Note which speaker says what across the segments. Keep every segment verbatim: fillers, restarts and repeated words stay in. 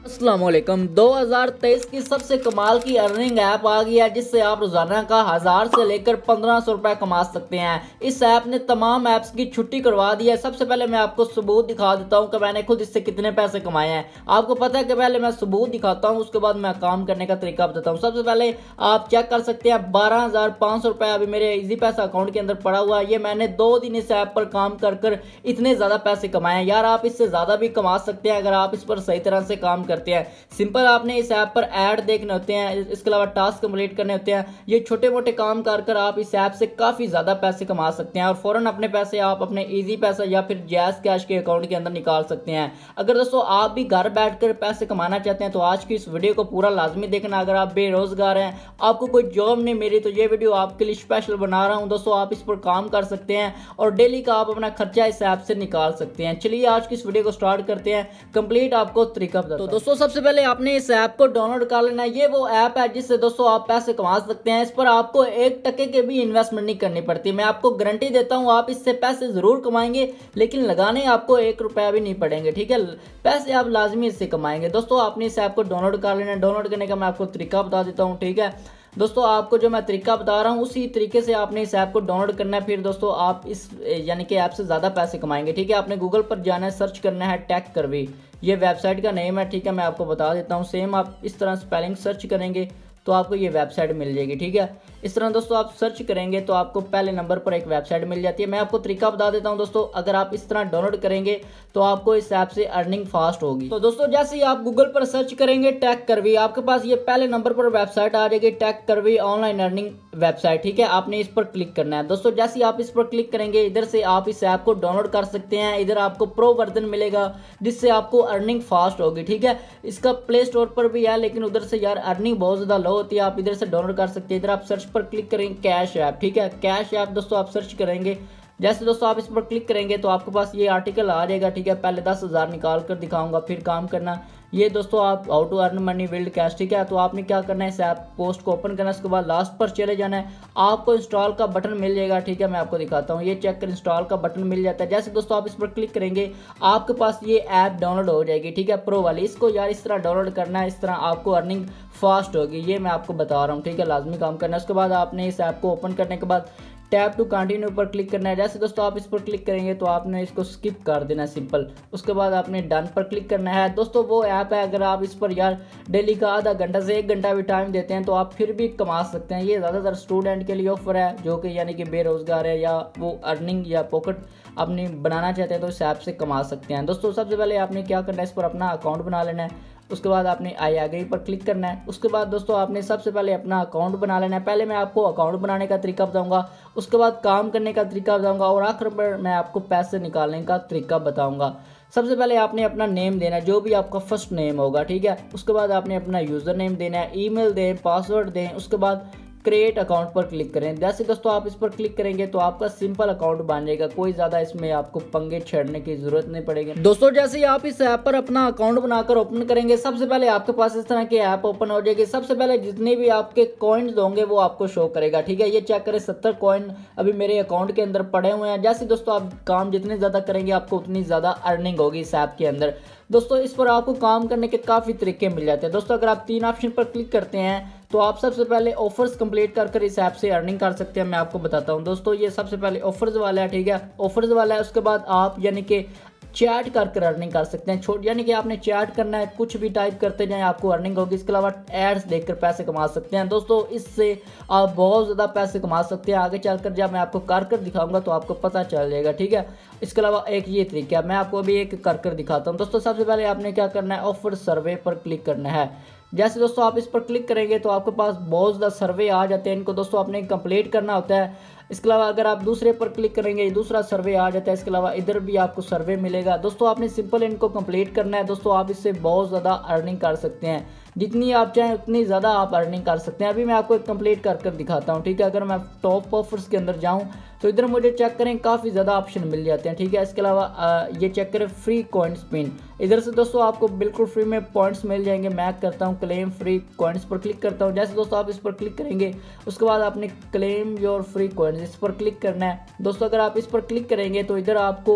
Speaker 1: अस्सलाम वालेकुम। दो हज़ार तेईस की सबसे कमाल की अर्निंग ऐप आ गई है जिससे आप रोजाना का हजार से लेकर पंद्रह सौ रुपए कमा सकते हैं। इस ऐप ने तमाम ऐप्स की छुट्टी करवा दी है। सबसे पहले मैं आपको सबूत दिखा देता हूं कि मैंने खुद इससे कितने पैसे कमाए हैं। आपको पता है कि पहले मैं सबूत दिखाता हूं, उसके बाद मैं काम करने का तरीका बताता हूं। सबसे पहले आप चेक कर सकते हैं बारह हजार पाँच सौ रुपए अभी मेरे इजी पैसा अकाउंट के अंदर पड़ा हुआ है। ये मैंने दो दिन इस ऐप पर काम कर कर इतने ज्यादा पैसे कमाए हैं। यार आप इससे ज्यादा भी कमा सकते हैं अगर आप इस पर सही तरह से काम करते हैं। सिंपल आपने इस ऐप पर ऐड देखने होते हैं, इसके अलावा टास्क कंप्लीट करने होते हैं। ये छोटे मोटे काम कर कर आप इस ऐप से काफी ज्यादा पैसे कमा सकते हैं और फौरन अपने पैसे आप अपने इजी पैसा या फिर जैस कैश के अकाउंट के अंदर निकाल सकते हैं। अगर दोस्तों आप भी घर बैठकर पैसे कमाना चाहते हैं तो आज की इस वीडियो को पूरा लाजमी देखना। अगर आप बेरोजगार हैं, आपको कोई जॉब नहीं मिली, तो ये वीडियो आपके लिए स्पेशल बना रहा हूं। दोस्तों आप इस पर काम कर सकते हैं और डेली का आप अपना खर्चा इस ऐप से निकाल सकते हैं। चलिए आज की इस वीडियो को स्टार्ट करते हैं। कंप्लीट आपको तरीका बताता हूं। तो दोस्तों सबसे पहले आपने इस ऐप को डाउनलोड कर लेना है। ये वो ऐप है जिससे दोस्तों आप पैसे कमा सकते हैं। इस पर आपको एक टके के भी इन्वेस्टमेंट नहीं करनी पड़ती। मैं आपको गारंटी देता हूं आप इससे पैसे जरूर कमाएंगे, लेकिन लगाने आपको एक रुपया भी नहीं पड़ेंगे। ठीक है, पैसे आप लाजमी इससे कमाएंगे। दोस्तों आपने इस ऐप को डाउनलोड कर लेना है। डाउनलोड करने का मैं आपको तरीका बता देता हूँ। ठीक है दोस्तों, आपको जो मैं तरीका बता रहा हूँ उसी तरीके से आपने इस ऐप को डाउनलोड करना है। फिर दोस्तों आप इस यानी कि ऐप से ज़्यादा पैसे कमाएंगे। ठीक है, आपने गूगल पर जाना है, सर्च करना है टेक करवी, ये वेबसाइट का नेम है। ठीक है, मैं आपको बता देता हूँ। सेम आप इस तरह स्पेलिंग सर्च करेंगे तो आपको ये वेबसाइट मिल जाएगी। ठीक है, इस तरह दोस्तों आप सर्च करेंगे तो आपको पहले नंबर पर एक वेबसाइट मिल जाती है। मैं आपको तरीका बता देता हूं दोस्तों, अगर आप इस तरह डाउनलोड करेंगे तो आपको इस ऐप से अर्निंग फास्ट होगी। तो दोस्तों जैसे ही आप गूगल पर सर्च करेंगे टेक करवी, आपके पास ये पहले नंबर पर वेबसाइट आ जाएगी, टेक करवी ऑनलाइन अर्निंग वेबसाइट। ठीक है, आपने इस पर क्लिक करना है। दोस्तों जैसे ही आप इस पर क्लिक करेंगे, इधर से आप इस ऐप को डाउनलोड कर सकते हैं। इधर आपको प्रो वर्जन मिलेगा जिससे आपको अर्निंग फास्ट होगी। ठीक है, इसका प्ले स्टोर पर भी है, लेकिन उधर से यार अर्निंग बहुत ज्यादा लो होती है। आप इधर से डाउनलोड कर सकते हैं। इधर आप सर्च पर क्लिक करेंगे कैश ऐप। ठीक है, कैश ऐप दोस्तों आप सर्च करेंगे। जैसे दोस्तों आप इस पर क्लिक करेंगे तो आपके पास ये आर्टिकल आ जाएगा। ठीक है, पहले दस हजार निकाल कर दिखाऊंगा, फिर काम करना। ये दोस्तों आप how to earn money with cash. ठीक है, तो आपने क्या करना है, इस ऐप पोस्ट को ओपन करना है, उसके बाद लास्ट पर चले जाना है, आपको इंस्टॉल का बटन मिल जाएगा। ठीक है, मैं आपको दिखाता हूँ। ये चेक कर, इंस्टॉल का बटन मिल जाता है। जैसे दोस्तों आप इस पर क्लिक करेंगे आपके पास ये ऐप डाउनलोड हो जाएगी। ठीक है, प्रो वाली, इसको यार इस तरह डाउनलोड करना है, इस तरह आपको अर्निंग फास्ट होगी। ये मैं आपको बता रहा हूँ। ठीक है, लाजमी काम करना है। उसके बाद आपने इस ऐप को ओपन करने के बाद टैप टू कंटिन्यू पर क्लिक करना है। जैसे दोस्तों आप इस पर क्लिक करेंगे तो आपने इसको स्किप कर देना है, सिंपल। उसके बाद आपने डन पर क्लिक करना है। दोस्तों वो ऐप है, अगर आप इस पर यार डेली का आधा घंटा से एक घंटा भी टाइम देते हैं तो आप फिर भी कमा सकते हैं। ये ज़्यादातर स्टूडेंट के लिए ऑफर है जो कि यानी कि बेरोजगार है या वो अर्निंग या पॉकेट अपनी बनाना चाहते हैं तो इस ऐप से कमा सकते हैं। दोस्तों सबसे पहले आपने क्या करना है, इस पर अपना अकाउंट बना लेना है। उसके बाद आपने आई आगे पर क्लिक करना है। उसके बाद दोस्तों आपने सबसे पहले अपना अकाउंट बना लेना है। पहले मैं आपको अकाउंट बनाने का तरीका बताऊंगा, उसके बाद काम करने का तरीका बताऊंगा और आखिर पर मैं आपको पैसे निकालने का तरीका बताऊंगा। सबसे पहले आपने अपना नेम देना है, जो भी आपका फर्स्ट नेम होगा। ठीक है, उसके बाद आपने अपना यूजर नेम देना है, ईमेल दें, पासवर्ड दें। उसके बाद क्रिएट अकाउंट पर क्लिक करें। जैसे दोस्तों आप इस पर क्लिक करेंगे तो आपका सिंपल अकाउंट बन जाएगा। कोई ज्यादा इसमें आपको पंगे छेड़ने की जरूरत नहीं पड़ेगी। दोस्तों जैसे ही आप इस ऐप पर अपना अकाउंट बनाकर ओपन करेंगे, सबसे पहले आपके पास इस तरह की ऐप ओपन हो जाएगी। सबसे पहले जितने भी आपके कॉइन्स होंगे वो आपको शो करेगा। ठीक है, ये चेक करें, सत्तर कॉइन अभी मेरे अकाउंट के अंदर पड़े हुए हैं। जैसे दोस्तों आप काम जितने ज्यादा करेंगे आपको उतनी ज्यादा अर्निंग होगी इस ऐप के अंदर। दोस्तों इस पर आपको काम करने के काफी तरीके मिल जाते हैं। दोस्तों अगर आप तीन ऑप्शन पर क्लिक करते हैं तो आप सबसे पहले ऑफर्स कंप्लीट कर कर इस ऐप से अर्निंग कर सकते हैं। मैं आपको बताता हूं दोस्तों, ये सबसे पहले ऑफर्स वाला है। ठीक है, ऑफर्स वाला है। उसके बाद आप यानी कि चैट कर कर अर्निंग कर सकते हैं। छोट यानी कि आपने चैट करना है, कुछ भी टाइप करते जाएं आपको अर्निंग होगी। इसके अलावा एड्स देखकर पैसे कमा सकते हैं। दोस्तों इससे आप बहुत ज़्यादा पैसे कमा सकते हैं। आगे चलकर जब मैं आपको कर कर दिखाऊंगा तो आपको पता चल जाएगा। ठीक है, इसके अलावा एक ये तरीका है, मैं आपको अभी एक कर कर दिखाता हूँ। दोस्तों सबसे पहले आपने क्या करना है, ऑफर सर्वे पर क्लिक करना है। जैसे दोस्तों आप इस पर क्लिक करेंगे तो आपके पास बहुत ज़्यादा सर्वे आ जाते हैं, इनको दोस्तों आपने कंप्लीट करना होता है। इसके अलावा अगर आप दूसरे पर क्लिक करेंगे दूसरा सर्वे आ जाता है। इसके अलावा इधर भी आपको सर्वे मिलेगा। दोस्तों आपने सिंपल इनको कंप्लीट करना है। दोस्तों आप इससे बहुत ज़्यादा अर्निंग कर सकते हैं, जितनी आप चाहें उतनी ज़्यादा आप अर्निंग कर सकते हैं। अभी मैं आपको एक कंप्लीट कर कर दिखाता हूँ। ठीक है, अगर मैं टॉप ऑफर्स के अंदर जाऊँ तो इधर मुझे चेक करें काफ़ी ज़्यादा ऑप्शन मिल जाते हैं। ठीक है, इसके अलावा ये चेक करें फ्री कॉइन स्पिन, इधर से दोस्तों आपको बिल्कुल फ्री में पॉइंट्स मिल जाएंगे। मैं करता हूँ क्लेम फ्री कॉइन्स पर क्लिक करता हूँ। जैसे दोस्तों आप इस पर क्लिक करेंगे उसके बाद आपने क्लेम योर फ्री कॉइन्स इस पर क्लिक करना है। दोस्तों अगर आप इस पर क्लिक करेंगे तो इधर आपको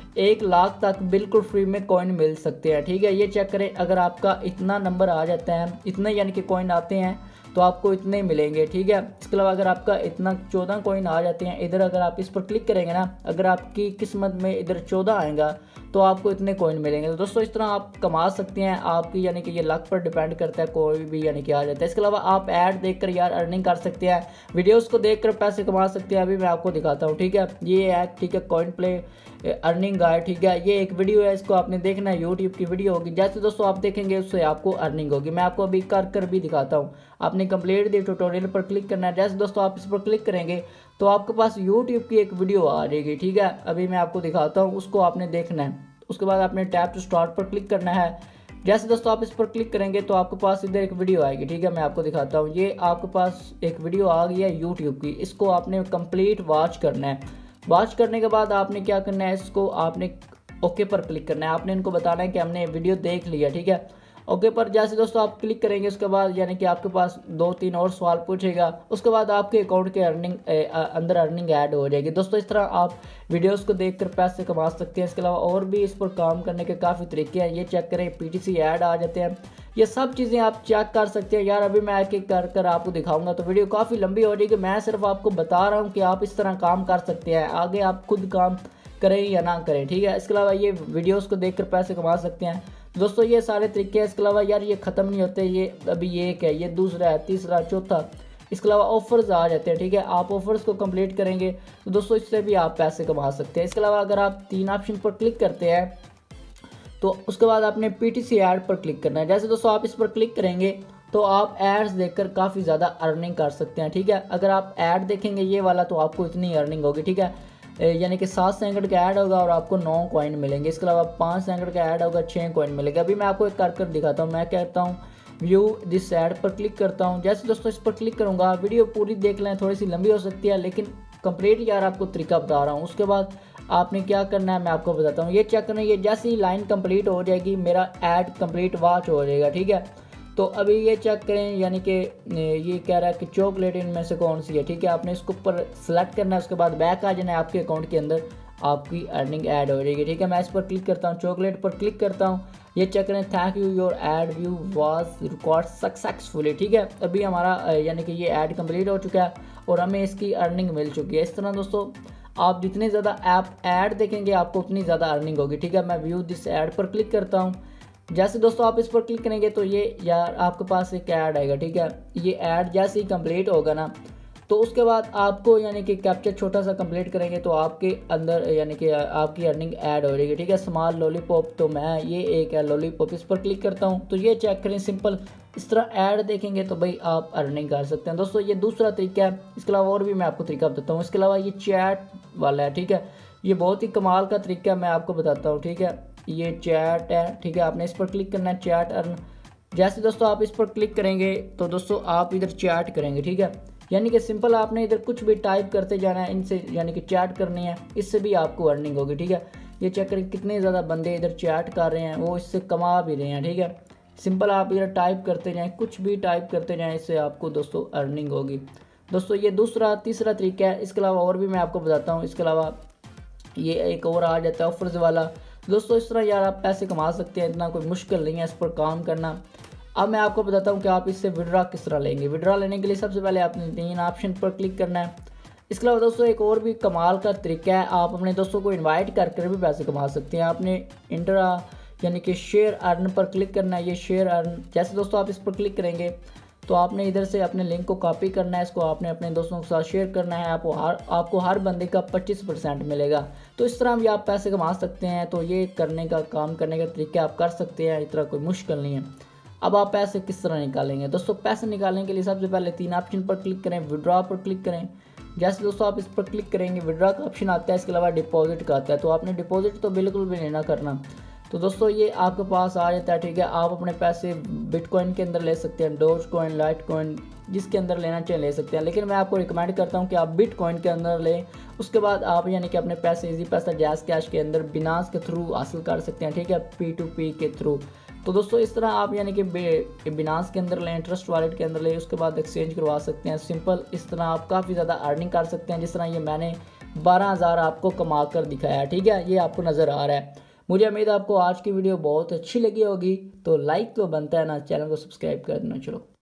Speaker 1: एक लाख तक बिल्कुल फ्री में कॉइन मिल सकते हैं। ठीक है, ये चेक करें, अगर आपका इतना नंबर आ जाता है, इतने यानी कि कॉइन आते हैं तो आपको इतने मिलेंगे। ठीक है, इसके अलावा अगर आपका इतना चौदह कॉइन आ जाते हैं, इधर अगर आप इस पर क्लिक करेंगे ना, अगर आपकी किस्मत में इधर चौदह आएगा तो आपको इतने कॉइन मिलेंगे। तो दोस्तों इस तरह आप कमा सकते हैं, आपकी यानी कि ये लक पर डिपेंड करता है, कोई भी यानी कि आ जाता है। इसके अलावा आप ऐड देखकर यार अर्निंग कर सकते हैं, वीडियोस को देखकर पैसे कमा सकते हैं। अभी मैं आपको दिखाता हूँ। ठीक है, ये है, ठीक है, कॉइन प्ले अर्निंग गाइड। ठीक है, ये एक वीडियो है, इसको आपने देखना है, यूट्यूब की वीडियो होगी। जैसे दोस्तों आप देखेंगे उससे आपको अर्निंग होगी। मैं आपको अभी कर कर भी दिखाता हूँ। आपने कंप्लीट दी ट्यूटोरियल पर क्लिक करना है। जैसे दोस्तों आप इस पर क्लिक करेंगे तो आपके पास यूट्यूब की एक वीडियो आ जाएगी। ठीक है, अभी मैं आपको दिखाता हूँ, उसको आपने देखना है। उसके बाद आपने टैप टू स्टार्ट पर क्लिक करना है। जैसे दोस्तों आप इस पर क्लिक करेंगे तो आपके पास इधर एक वीडियो आएगी। ठीक है, मैं आपको दिखाता हूँ। ये आपके पास एक वीडियो आ गई है यूट्यूब की, इसको आपने कंप्लीट वॉच करना है। वॉच करने के बाद आपने क्या करना है, इसको आपने ओके पर क्लिक करना है। आपने इनको बताना है कि हमने वीडियो देख लिया। ठीक है, ओके पर जैसे दोस्तों आप क्लिक करेंगे उसके बाद यानी कि आपके पास दो तीन और सवाल पूछेगा, उसके बाद आपके अकाउंट के अर्निंग अंदर अर्निंग ऐड हो जाएगी। दोस्तों इस तरह आप वीडियोस को देखकर पैसे कमा सकते हैं। इसके अलावा और भी इस पर काम करने के काफ़ी तरीके हैं। ये चेक करें, पीटीसी ऐड आ जाते हैं, ये सब चीज़ें आप चेक कर सकते हैं। यार अभी मैं एक एक कर कर आपको दिखाऊंगा तो वीडियो काफ़ी लंबी हो जाएगी। मैं सिर्फ आपको बता रहा हूँ कि आप इस तरह काम कर सकते हैं, आगे आप खुद काम करें या ना करें। ठीक है, इसके अलावा ये वीडियोस को देखकर पैसे कमा सकते हैं। दोस्तों ये सारे तरीके हैं। इसके अलावा यार ये ख़त्म नहीं होते, ये अभी ये एक है, ये दूसरा है, तीसरा, चौथा। इसके अलावा ऑफर्स आ जाते हैं। ठीक है, आप ऑफर्स को कंप्लीट करेंगे तो दोस्तों इससे भी आप पैसे कमा सकते हैं। इसके अलावा अगर आप तीन ऑप्शन पर क्लिक करते हैं तो उसके बाद आपने पीटीसी ऐड पर क्लिक करना है। जैसे दोस्तों आप इस पर क्लिक करेंगे तो आप एड्स देखकर काफ़ी ज़्यादा अर्निंग कर सकते हैं। ठीक है, अगर आप ऐड देखेंगे ये वाला तो आपको इतनी अर्निंग होगी। ठीक है, यानी कि सात सेकंड का ऐड होगा और आपको नौ कॉइन मिलेंगे। इसके अलावा पाँच सेकंड का ऐड होगा, छः कॉइन मिलेगा। अभी मैं आपको एक कर कर दिखाता हूँ। मैं कहता हूँ व्यू दिस ऐड पर क्लिक करता हूँ। जैसे दोस्तों इस पर क्लिक करूँगा, वीडियो पूरी देख लें, थोड़ी सी लंबी हो सकती है लेकिन कंप्लीट यार आपको तरीका बता रहा हूँ। उसके बाद आपने क्या करना है मैं आपको बताता हूँ। ये चेक करना है, ये जैसे ही लाइन कंप्लीट हो जाएगी मेरा ऐड कंप्लीट वॉच हो जाएगा। ठीक है, तो अभी ये चेक करें, यानी कि ये कह रहा है कि चॉकलेट इनमें से कौन सी है। ठीक है, आपने इसको ऊपर सेलेक्ट करना है, उसके बाद बैक आ जाना है, आपके अकाउंट के अंदर आपकी अर्निंग ऐड हो जाएगी। ठीक है, मैं इस पर क्लिक करता हूँ, चॉकलेट पर क्लिक करता हूँ। ये चेक करें, thank you your ad view was record successfully. ठीक है, अभी हमारा यानी कि ये ऐड कंप्लीट हो चुका है और हमें इसकी अर्निंग मिल चुकी है। इस तरह दोस्तों आप जितने ज़्यादा ऐप ऐड देखेंगे आपको उतनी ज़्यादा अर्निंग होगी। ठीक है, मैं व्यू दिस ऐड पर क्लिक करता हूँ। जैसे दोस्तों आप इस पर क्लिक करेंगे तो ये यार आपके पास एक ऐड आएगा। ठीक है, ये ऐड जैसे ही कंप्लीट होगा ना तो उसके बाद आपको यानी कि कैप्चर छोटा सा कंप्लीट करेंगे तो आपके अंदर यानी कि आपकी अर्निंग ऐड हो जाएगी। ठीक है, स्मॉल लॉलीपॉप, तो मैं ये एक है लॉलीपॉप, इस पर क्लिक करता हूँ तो ये चेक करें, सिंपल इस तरह ऐड देखेंगे तो भाई आप अर्निंग कर सकते हैं। दोस्तों ये दूसरा तरीका है। इसके अलावा और भी मैं आपको तरीका बताता हूँ। इसके अलावा ये चैट वाला है। ठीक है, ये बहुत ही कमाल का तरीका है, मैं आपको बताता हूँ। ठीक है, ये चैट है। ठीक है, आपने इस पर क्लिक करना है, चैट अर्न। जैसे दोस्तों आप इस पर क्लिक करेंगे तो दोस्तों आप इधर चैट करेंगे। ठीक है, यानी कि सिंपल आपने इधर कुछ भी टाइप करते जाना है, इनसे यानी कि चैट करनी है, इससे भी आपको अर्निंग होगी। ठीक है, ये चेक करें कितने ज़्यादा बंदे इधर चैट कर रहे हैं, वो इससे कमा भी रहे हैं। ठीक है, सिंपल आप इधर टाइप करते जाएँ, कुछ भी टाइप करते जाएँ, इससे आपको दोस्तों अर्निंग होगी। दोस्तों ये दूसरा तीसरा तरीका है। इसके अलावा और भी मैं आपको बताता हूँ। इसके अलावा ये एक और आ जाता है ऑफर्स वाला। दोस्तों इस तरह यार आप पैसे कमा सकते हैं, इतना कोई मुश्किल नहीं है इस पर काम करना। अब मैं आपको बताता हूँ कि आप इससे विड्रॉ किस तरह लेंगे। विड्रॉ लेने के लिए सबसे पहले आपने तीन ऑप्शन पर क्लिक करना है। इसके अलावा दोस्तों एक और भी कमाल का तरीका है, आप अपने दोस्तों को इनवाइट कर कर भी पैसे कमा सकते हैं। आपने इंट्रा यानी कि शेयर अर्न पर क्लिक करना है, ये शेयर अर्न। जैसे दोस्तों आप इस पर क्लिक करेंगे तो आपने इधर से अपने लिंक को कॉपी करना है, इसको आपने अपने दोस्तों के साथ शेयर करना है। आपको हर आपको हर बंदे का पच्चीस परसेंट मिलेगा। तो इस तरह भी आप पैसे कमा सकते हैं। तो ये करने का काम करने का तरीका आप कर सकते हैं, इतना कोई मुश्किल नहीं है। अब आप पैसे किस तरह निकालेंगे। दोस्तों पैसे निकालने के लिए सबसे पहले तीन ऑप्शन पर क्लिक करें, विड्रॉ पर क्लिक करें। जैसे दोस्तों आप इस पर क्लिक करेंगे विड्रॉ का ऑप्शन आता है, इसके अलावा डिपॉजिट का आता है। तो आपने डिपॉजिट तो बिल्कुल भी नहीं ना करना। तो दोस्तों ये आपके पास आ जाता है। ठीक है, आप अपने पैसे बिटकॉइन के अंदर ले सकते हैं, डोज कॉइन, लाइट कॉइन, जिसके अंदर लेना चाहिए ले सकते हैं, लेकिन मैं आपको रिकमेंड करता हूं कि आप बिटकॉइन के अंदर लें। उसके बाद आप यानी कि अपने पैसे इजी पैसा जैज़ कैश के अंदर बिनास के थ्रू हासिल कर सकते हैं। ठीक है, पी टू पी के थ्रू। तो दोस्तों इस तरह आप यानी कि बिनास के अंदर लें, ट्रस्ट वॉलेट के अंदर लें, उसके बाद एक्सचेंज करवा सकते हैं। सिंपल इस तरह आप काफ़ी ज़्यादा अर्निंग कर सकते हैं। जिस तरह ये मैंने बारह हज़ार आपको कमा कर दिखाया। ठीक है, ये आपको नज़र आ रहा है। मुझे उम्मीद है आपको आज की वीडियो बहुत अच्छी लगी होगी, तो लाइक तो बनता है ना, चैनल को सब्सक्राइब कर देना। चलो।